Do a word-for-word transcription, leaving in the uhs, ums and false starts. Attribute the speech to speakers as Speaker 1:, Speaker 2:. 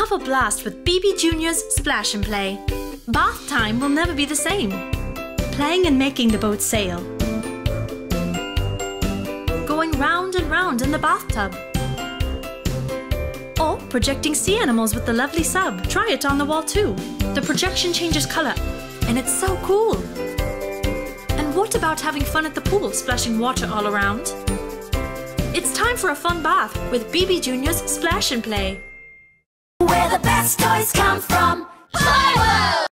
Speaker 1: Have a blast with B B Junior's Splash and Play. Bath time will never be the same. Playing and making the boat sail. Going round and round in the bathtub. Or projecting sea animals with the lovely sub. Try it on the wall too. The projection changes colour and it's so cool. And what about having fun at the pool, splashing water all around? It's time for a fun bath with B B Junior's Splash and Play.
Speaker 2: Where the best toys come from. Toyworld!